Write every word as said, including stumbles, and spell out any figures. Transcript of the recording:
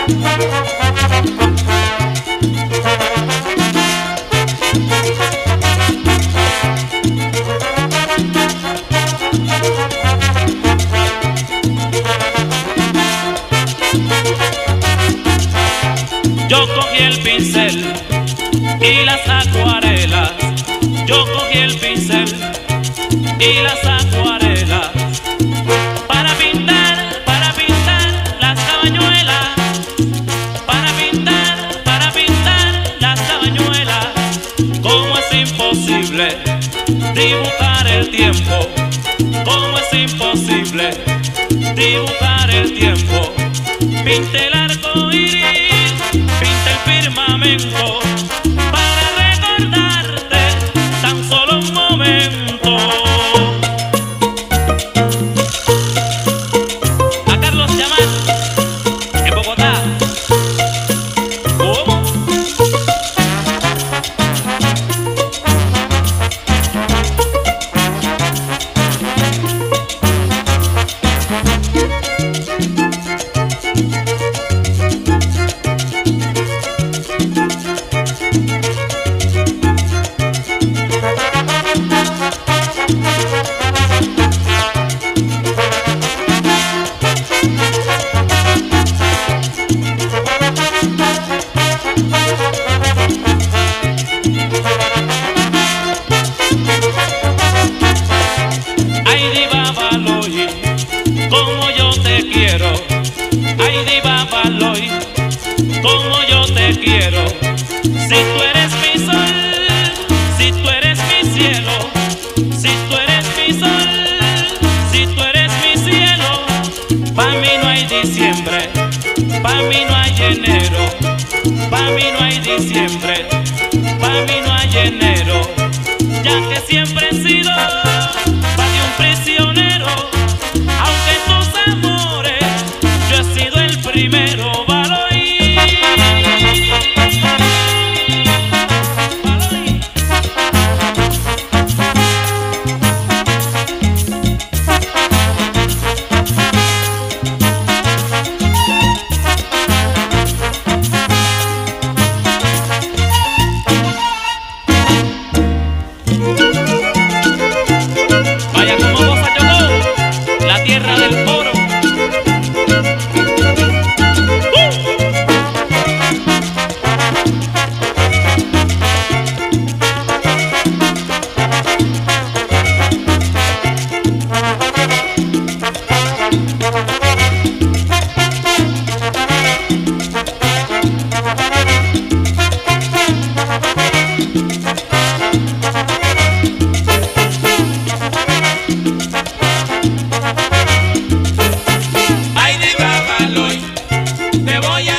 Yo cogí el pincel y las acuarelas. Yo cogí el pincel y las acuarelas para pintar, para pintar las cabañuelas, para pintar, para pintar las cabañuelas. Como es imposible dibujar el tiempo, como es imposible dibujar el tiempo. Pinté el arco iris, pinté el firmamento para recordarte tan solo un momento. A Carlos Yamal, en Bogotá. ¿Cómo? Como yo te quiero, ay diva Baloy, como yo te quiero. Si tú eres mi sol, si tú eres mi cielo, si tú eres mi sol, si tú eres mi cielo. Pa' mí no hay diciembre, pa' mí no hay enero, pa' mí no hay diciembre, pa' mí no hay enero. Ya que siempre he sido pa' de un prisionero. Aunque tus amores, yo he sido el primero, Baloy. Baloy. Vaya como Bosa Chocó, la tierra del oro. Ay, diva Baloy, te voy a